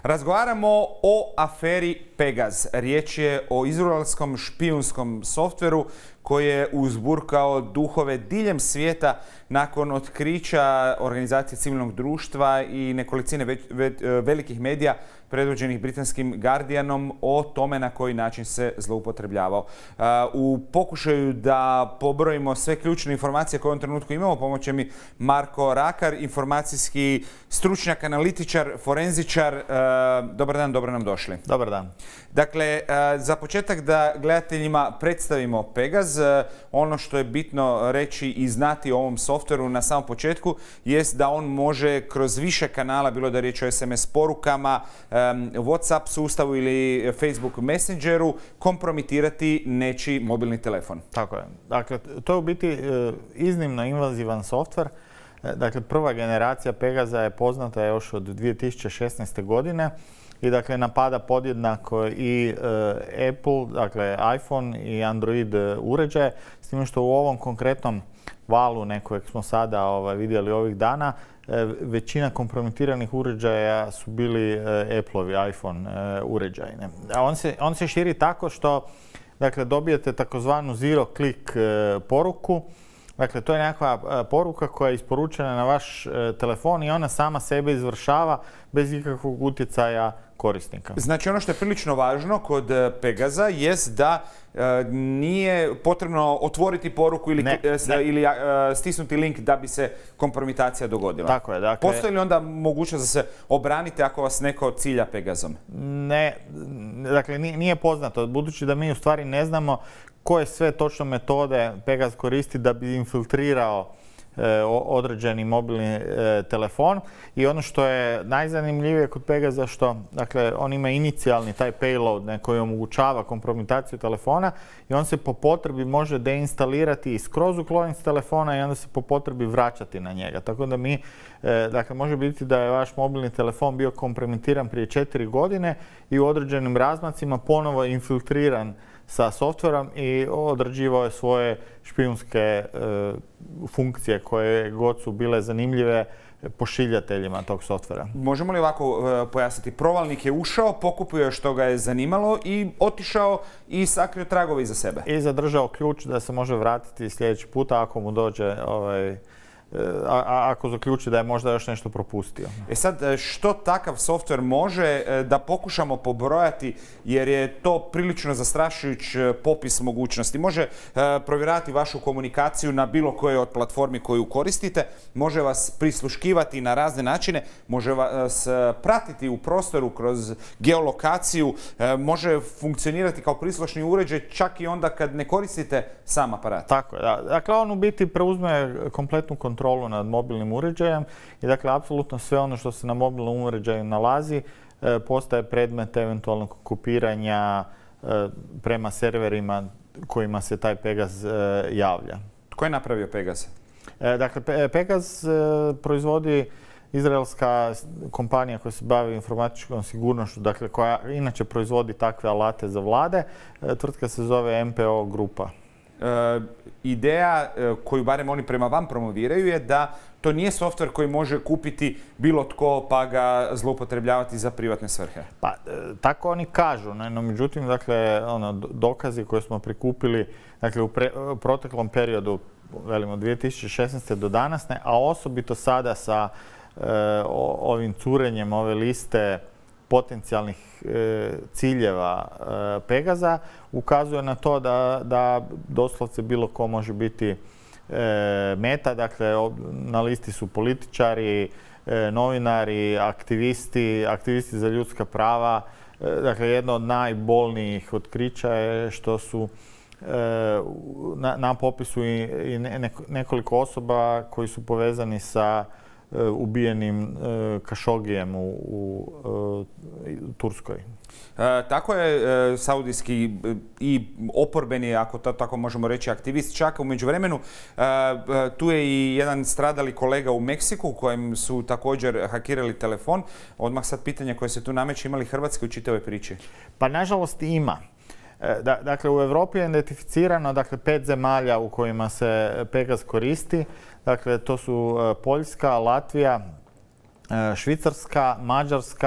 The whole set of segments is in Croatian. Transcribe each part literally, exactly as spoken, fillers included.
Razgovaramo o aferi Pegaz. Riječ je o izraelskom špijunskom softveru koji je uzburkao duhove diljem svijeta nakon otkrića organizacije civilnog društva i nekolicine ve ve velikih medija predvođenih britanskim Guardianom o tome na koji način se zloupotrebljavao. U pokušaju da pobrojimo sve ključne informacije koje u ovom trenutku imamo, pomoće mi Marko Rakar, informacijski stručnjak, analitičar, forenzičar. Dobar dan, dobro nam došli. Dobar dan. Dakle, za početak da gledateljima predstavimo Pegaz. Ono što je bitno reći i znati o ovom softveru na samom početku jest da on može kroz više kanala, bilo da je riječ o S M S porukama, WhatsApp sustavu ili Facebook Messengeru, kompromitirati nečiji mobilni telefon. Tako je. Dakle, to je u biti iznimno invazivan softver. Dakle, prva generacija Pegaza je poznata još od dvije tisuće šesnaeste. godine i dakle napada podjednako i e, Apple, dakle iPhone i Android uređaje, s tim što u ovom konkretnom valu nekojeg smo sada ovaj, vidjeli ovih dana, e, većina kompromitiranih uređaja su bili e, Appleovi iPhone e, uređaji. A on se, on se širi tako što dakle, dobijete takozvanu zero click e, poruku. Dakle, to je nekakva poruka koja je isporučena na vaš e, telefon i ona sama sebe izvršava bez ikakvog utjecaja korisnika. Znači, ono što je prilično važno kod Pegaza jest da e, nije potrebno otvoriti poruku ili, ne, e, ne. ili e, stisnuti link da bi se kompromitacija dogodila. Tako je. Dakle, postoji li onda mogućnost da se obranite ako vas neko cilja Pegazom? Ne, dakle nije poznato, budući da mi u stvari ne znamo koje sve točno metode Pegaz koristi da bi infiltrirao e, određeni mobilni e, telefon. I ono što je najzanimljivije kod Pegaza što dakle, on ima inicijalni taj payload ne, koji omogućava kompromitaciju telefona i on se po potrebi može deinstalirati i skroz ukloniti s telefona i onda se po potrebi vraćati na njega. Tako da mi, e, dakle, može biti da je vaš mobilni telefon bio kompromitiran prije četiri godine i u određenim razmacima ponovo infiltriran sa softverom i odrađivao je svoje špijunske e, funkcije koje god su bile zanimljive pošiljateljima tog softvera. Možemo li ovako e, pojasniti? Provalnik je ušao, pokupio je što ga je zanimalo i otišao i sakrio tragove iza sebe. I zadržao ključ da se može vratiti sljedeći puta ako mu dođe ovaj, A, a, ako zaključi da je možda još nešto propustio. E sad, što takav softver može da pokušamo pobrojati, jer je to prilično zastrašujuć popis mogućnosti. Može e, provjeravati vašu komunikaciju na bilo kojoj od platformi koju koristite, može vas prisluškivati na razne načine, može vas pratiti u prostoru kroz geolokaciju, e, može funkcionirati kao prislušni uređaj čak i onda kad ne koristite sam aparat. Tako je, da. Dakle, on u biti preuzme kompletnu kontrolu nad mobilnim uređajem i dakle, apsolutno sve ono što se na mobilnom uređaju nalazi e, postaje predmet eventualnog kopiranja e, prema serverima kojima se taj Pegaz e, javlja. Tko je napravio Pegaz? E, dakle, Pe Pegaz e, proizvodi izraelska kompanija koja se bavi informatičkom sigurnošću, dakle koja inače proizvodi takve alate za vlade. E, tvrtka se zove M P O grupa. E, ideja e, koju barem oni prema vam promoviraju je da to nije softver koji može kupiti bilo tko pa ga zloupotrebljavati za privatne svrhe. Pa, e, tako oni kažu, ne? No međutim, dakle, ono, dokazi koje smo prikupili dakle, u pre, proteklom periodu, velimo dvije tisuće šesnaeste. do danas, ne? A osobito sada sa e, o, ovim curenjem ove liste potencijalnih e, ciljeva e, Pegaza ukazuje na to da, da doslovce bilo ko može biti e, meta. Dakle, na listi su političari, e, novinari, aktivisti, aktivisti za ljudska prava. E, dakle, jedno od najbolnijih otkrića je što su e, na, na popisu i, i nekoliko osoba koji su povezani sa ubijenim Kašogijem u, u, u Turskoj. E, tako je e, saudijski i oporbeni, ako to tako možemo reći, aktivist čak u međuvremenu. E, tu je i jedan stradali kolega u Meksiku kojem su također hakirali telefon. Odmah sad pitanje koje se tu nameće, ima li Hrvatske u čitavoj priči? Pa nažalost ima. Da, dakle, u Europi je identificirano dakle, pet zemalja u kojima se Pegaz koristi. Dakle, to su Poljska, Latvija, Švicarska, Mađarska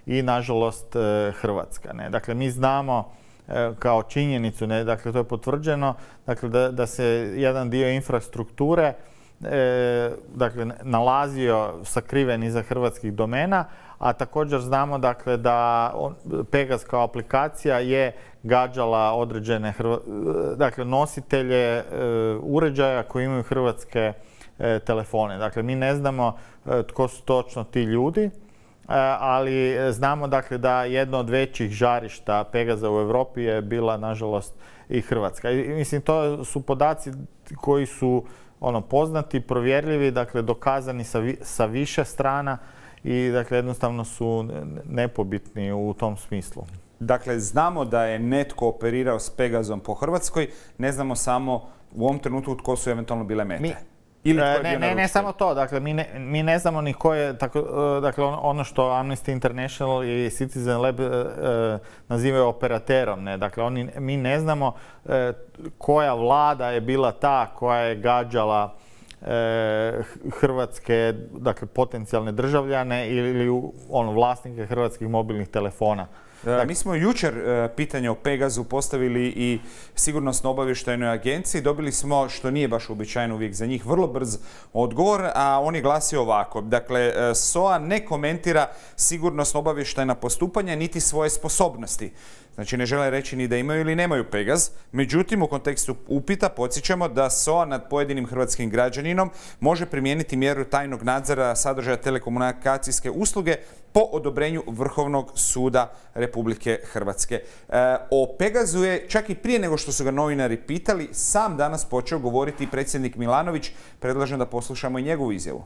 i nažalost Hrvatska. Ne? Dakle, mi znamo kao činjenicu, ne, dakle to je potvrđeno, dakle da, da se jedan dio infrastrukture e, dakle nalazio sakriven iza hrvatskih domena, a također znamo dakle da on, Pegas kao aplikacija je gađala određene hrva, dakle nositelje e, uređaja koji imaju hrvatske e, telefone. Dakle, mi ne znamo e, tko su točno ti ljudi, ali znamo dakle da jedno od većih žarišta Pegaza u Europi je bila nažalost i Hrvatska. I mislim, to su podaci koji su ono poznati, provjerljivi, dakle dokazani sa, vi, sa više strana i dakle jednostavno su nepobitni u tom smislu. Dakle, znamo da je netko operirao s Pegazom po Hrvatskoj, ne znamo samo u ovom trenutku tko su eventualno bile mete. Mi... Ili ne, ne, ne samo to, dakle mi ne, mi ne znamo ni ko je, tako, dakle ono što Amnesty International i Citizen Lab e, nazivaju operaterom, ne, dakle oni, mi ne znamo e, koja vlada je bila ta koja je gađala e, hrvatske, dakle potencijalne državljane ili ono, vlasnike hrvatskih mobilnih telefona. Dakle, mi smo jučer pitanje o Pegazu postavili i sigurnosno-obavještajnoj agenciji. Dobili smo, što nije baš uobičajeno uvijek za njih, vrlo brz odgovor, a on je glasio ovako. Dakle, S O A ne komentira sigurnosno-obavještajna postupanja niti svoje sposobnosti. Znači, ne žele reći ni da imaju ili nemaju Pegaz. Međutim, u kontekstu upita podsjećamo da S O A nad pojedinim hrvatskim građaninom može primijeniti mjeru tajnog nadzora sadržaja telekomunikacijske usluge po odobrenju Vrhovnog suda Republike Hrvatske. E, o Pegazu je, čak i prije nego što su ga novinari pitali, sam danas počeo govoriti predsjednik Milanović. Predlažem da poslušamo i njegovu izjavu.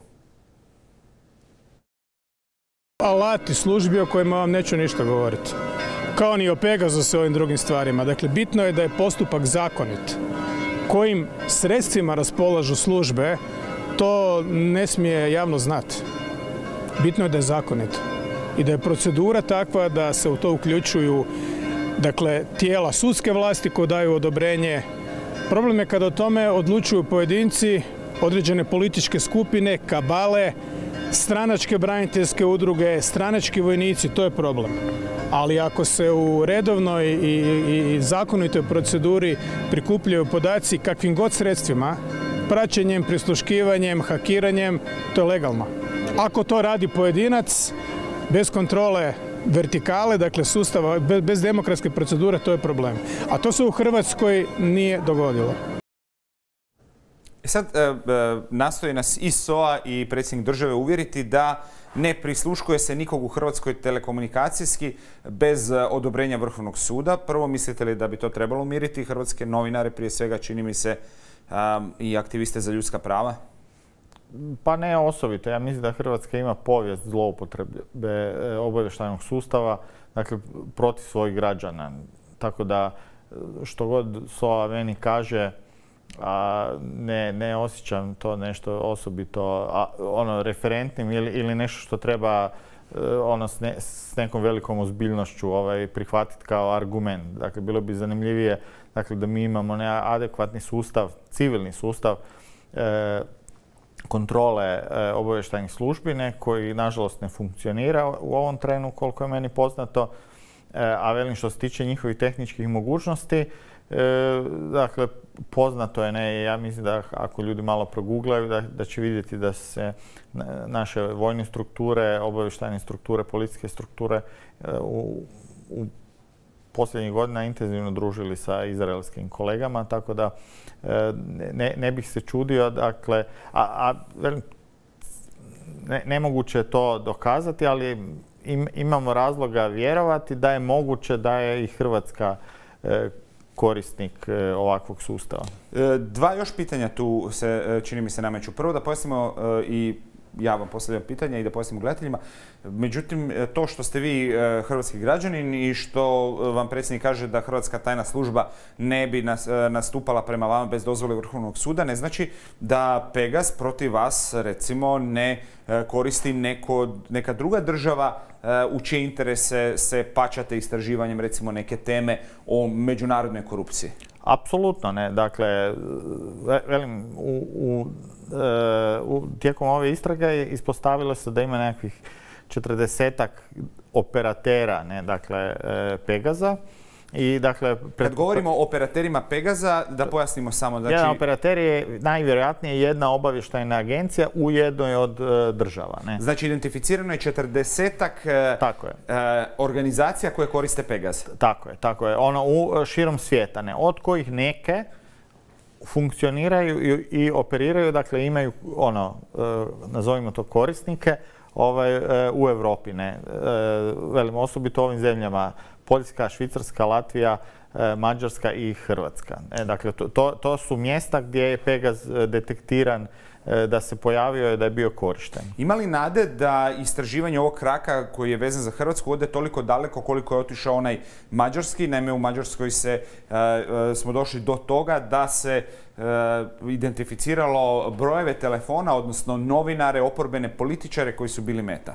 Alati službi o kojima vam neću ništa govoriti. Kao ni o Pegazu se ovim drugim stvarima. Dakle, bitno je da je postupak zakonit. Kojim sredstvima raspolažu službe, to ne smije javno znati. Bitno je da je zakonit. I da je procedura takva da se u to uključuju dakle, tijela sudske vlasti koje daju odobrenje. Problem je kada o tome odlučuju pojedinci, određene političke skupine, kabale, stranačke braniteljske udruge, stranački vojnici, to je problem. Ali ako se u redovnoj i, i, i zakonitoj proceduri prikupljaju podaci kakvim god sredstvima, praćenjem, prisluškivanjem, hakiranjem, to je legalno. Ako to radi pojedinac, bez kontrole vertikale, dakle sustava, bez, bez demokratske procedure, to je problem. A to se u Hrvatskoj nije dogodilo. Sad, e, e, nastoji nas i S O A i predsjednik države uvjeriti da ne prisluškuje se nikog u Hrvatskoj telekomunikacijski bez odobrenja Vrhovnog suda. Prvo, mislite li da bi to trebalo umiriti hrvatske novinare, prije svega čini mi se um, i aktiviste za ljudska prava? Pa ne osobito. Ja mislim da Hrvatska ima povijest zloupotrebe obavještajnog sustava, dakle, protiv svojih građana. Tako da, što god S O A meni kaže, a ne, ne osjećam to nešto osobito a, ono, referentnim ili, ili nešto što treba ono, s, ne, s nekom velikom ozbiljnošću ovaj, prihvatiti kao argument. Dakle, bilo bi zanimljivije dakle, da mi imamo neadekvatni sustav, civilni sustav e, kontrole e, obavještajnih službi, koji nažalost ne funkcionira u ovom trenu koliko je meni poznato, e, a velim što se tiče njihovih tehničkih mogućnosti, E, dakle, poznato je, ne, ja mislim da ako ljudi malo proguglaju, da, da će vidjeti da se naše vojne strukture, obavještajne strukture, policijske strukture e, u, u posljednjih godina intenzivno družili sa izraelskim kolegama, tako da e, ne, ne bih se čudio, dakle, a, a velim, ne, nemoguće je to dokazati, ali im, imamo razloga vjerovati da je moguće da je i Hrvatska e, korisnik ovakvog sustava. Dva još pitanja tu se, čini mi se, nameću. Prvo da pojasnimo i ja vam postavljam pitanja i da pojasnimo gledateljima. Međutim, to što ste vi hrvatski građanin i što vam predsjednik kaže da hrvatska tajna služba ne bi nastupala prema vama bez dozvole Vrhovnog suda, ne znači da Pegas protiv vas, recimo, ne koristi neko, neka druga država u čije interese se pačate istraživanjem, recimo, neke teme o međunarodnoj korupciji. Apsolutno ne. Dakle, velim, u, u, u, tijekom ove istrage ispostavilo se da ima nekakvih četrdesetak operatera, ne, dakle, Pegaza. I, dakle, pred... Kad govorimo o operaterima Pegaza, da pojasnimo samo. Znači... Jedan operater je najvjerojatnije jedna obavještajna agencija u jednoj od uh, država. Ne? Znači, identificirano je četrdesetak uh, organizacija koje koriste Pegaz. Tako je, tako je. Ono, u, širom svijeta, ne? Od kojih neke funkcioniraju i, i operiraju, dakle, imaju, ono, uh, nazovimo to korisnike, ovaj, uh, u Europi, ne? Uh, velim, osobito ovim zemljama. Poljska, Švicarska, Latvija, Mađarska i Hrvatska. E, dakle, to, to, to su mjesta gdje je Pegaz detektiran da se pojavio i da je bio korišten. Ima li nade da istraživanje ovog kraka koji je vezan za Hrvatsku ode toliko daleko koliko je otišao onaj mađarski? Naime, u Mađarskoj se, uh, smo došli do toga da se uh, identificiralo brojeve telefona, odnosno novinare, oporbene političare koji su bili meta.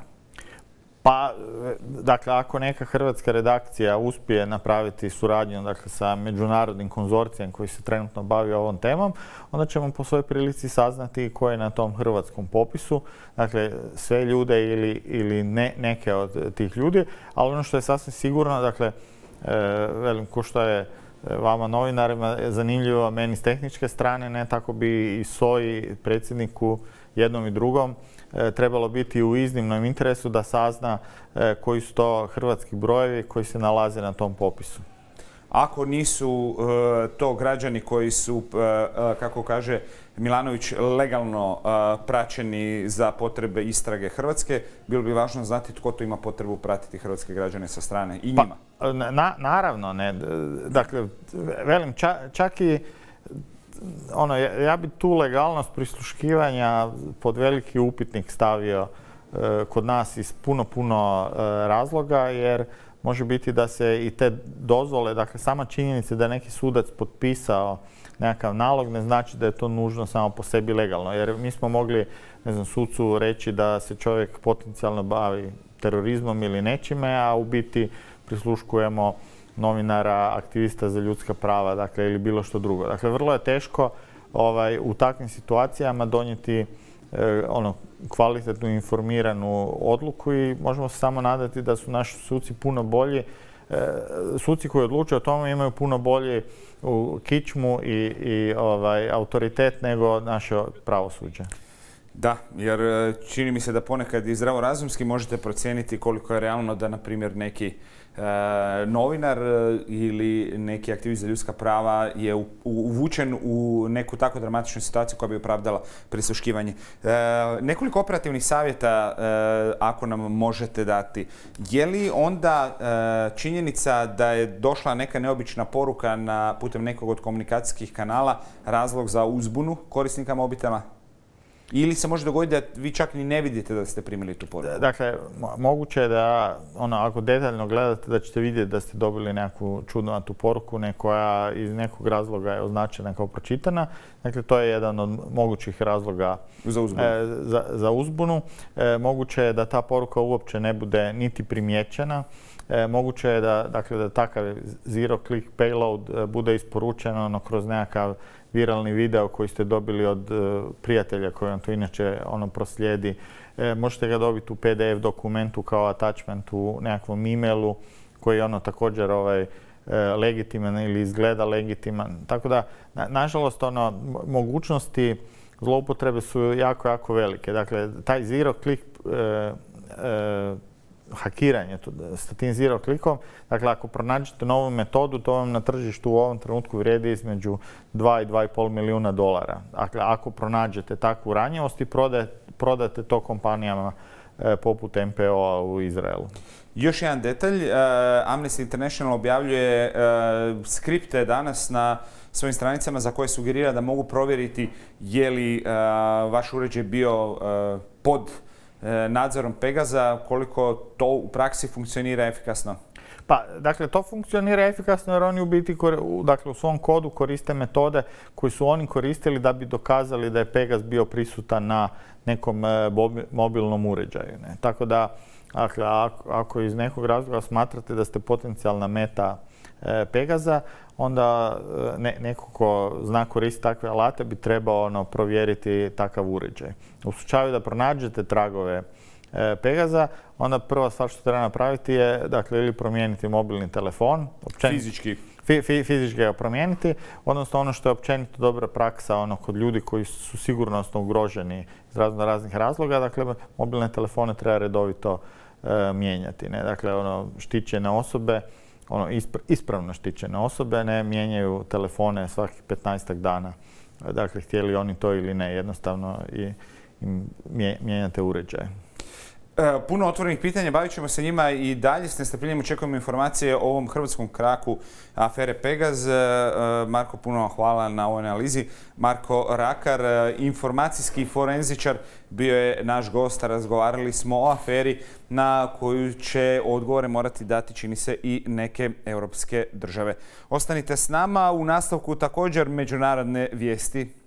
Pa, dakle, ako neka hrvatska redakcija uspije napraviti suradnju, dakle, sa međunarodnim konzorcijem koji se trenutno bavi ovom temom, onda ćemo po svojoj prilici saznati ko je na tom hrvatskom popisu. Dakle, sve ljude ili, ili ne, neke od tih ljudi, ali ono što je sasvim sigurno, dakle, e, velim, ko što je vama novinarima zanimljivo, meni s tehničke strane, ne, tako bi i S O I, predsjedniku, jednom i drugom, trebalo biti u iznimnom interesu da sazna koji su to hrvatski brojevi koji se nalaze na tom popisu. Ako nisu to građani koji su, kako kaže Milanović, legalno praćeni za potrebe istrage Hrvatske, bilo bi važno znati tko to ima potrebu pratiti hrvatske građane sa strane i njima. Pa, na, naravno, ne. Dakle, velim, ča, čak i ono, ja, ja bi tu legalnost prisluškivanja pod veliki upitnik stavio e, kod nas iz puno, puno e, razloga, jer može biti da se i te dozvole, dakle sama činjenica da neki sudac potpisao nekakav nalog ne znači da je to nužno samo po sebi legalno. Jer mi smo mogli, ne znam, sucu reći da se čovjek potencijalno bavi terorizmom ili nečime, a u biti prisluškujemo novinara, aktivista za ljudska prava, dakle, ili bilo što drugo. Dakle, vrlo je teško ovaj, u takvim situacijama donijeti eh, ono, kvalitetnu, informiranu odluku i možemo se samo nadati da su naši suci puno bolji. Eh, suci koji odlučuju o tome imaju puno bolji u kičmu i, i ovaj, autoritet nego naše pravosuđe. Da, jer čini mi se da ponekad i zdravorazumski možete procijeniti koliko je realno da, na primjer, neki E, novinar ili neki aktivist za ljudska prava je uvučen u neku tako dramatičnu situaciju koja bi opravdala prisluškivanje. E, nekoliko operativnih savjeta, e, ako nam možete dati. Je li onda e, činjenica da je došla neka neobična poruka na putem nekog od komunikacijskih kanala razlog za uzbunu korisnika mobitela? Ili se može dogoditi da vi čak ni ne vidite da ste primili tu poruku? Dakle, moguće je da, ono, ako detaljno gledate, da ćete vidjeti da ste dobili neku čudnovatu poruku, koja iz nekog razloga je označena kao pročitana. Dakle, to je jedan od mogućih razloga za uzbunu. E, za, za uzbunu. E, moguće je da ta poruka uopće ne bude niti primijećena. E, moguće je da, dakle, da takav zero click payload bude isporučen ono, kroz nekakav viralni video koji ste dobili od uh, prijatelja koji vam to inače ono proslijedi. E, možete ga dobiti u P D F dokumentu kao attachment u nekakvom e-mailu koji je ono također ovaj, e, legitiman ili izgleda legitiman. Tako da, na, nažalost, ono, mogućnosti zloupotrebe su jako, jako velike. Dakle, taj zero click e, e, hakiranje sa tim zero clickom. Dakle, ako pronađete novu metodu, to vam na tržištu u ovom trenutku vrijedi između dva i dva i pol milijuna dolara. Dakle, ako pronađete takvu ranjivost i prodajete, prodate to kompanijama e, poput M P O-a u Izraelu. Još jedan detalj. Uh, Amnesty International objavljuje uh, skripte danas na svojim stranicama za koje sugerira da mogu provjeriti je li uh, vaš uređaj bio uh, pod nadzorom Pegaza, koliko to u praksi funkcionira efikasno? Pa, dakle, to funkcionira efikasno jer oni u biti, dakle, u svom kodu koriste metode koje su oni koristili da bi dokazali da je Pegaz bio prisutan na nekom mobilnom uređaju. Ne? Tako da, dakle, ako, ako iz nekog razloga smatrate da ste potencijalna meta e, Pegaza, onda ne, neko ko zna koristiti takve alate bi trebao ono, provjeriti takav uređaj. U slučaju da pronađete tragove Pegaza, onda prva stvar što treba napraviti je, dakle, ili promijeniti mobilni telefon. Fizički. Fi, fi, fizički ga promijeniti, odnosno ono što je općenito dobra praksa ono, kod ljudi koji su sigurnosno ugroženi iz razno raznih razloga, dakle, mobilne telefone treba redovito e, mijenjati. Ne? Dakle, ono, štićene osobe, ono, ispra, ispravno štićene osobe ne mijenjaju telefone svakih petnaestak dana. Dakle, htjeli oni to ili ne, jednostavno i, i mijenjate uređaje. Puno otvorenih pitanja, bavit ćemo se njima i dalje. S nestrpljenjem očekujemo informacije o ovom hrvatskom kraku afere Pegaz. Marko, puno vam hvala na ovoj analizi. Marko Rakar, informacijski forenzičar, bio je naš gost. Razgovarali smo o aferi na koju će odgovore morati dati, čini se, i neke europske države. Ostanite s nama. U nastavku također međunarodne vijesti.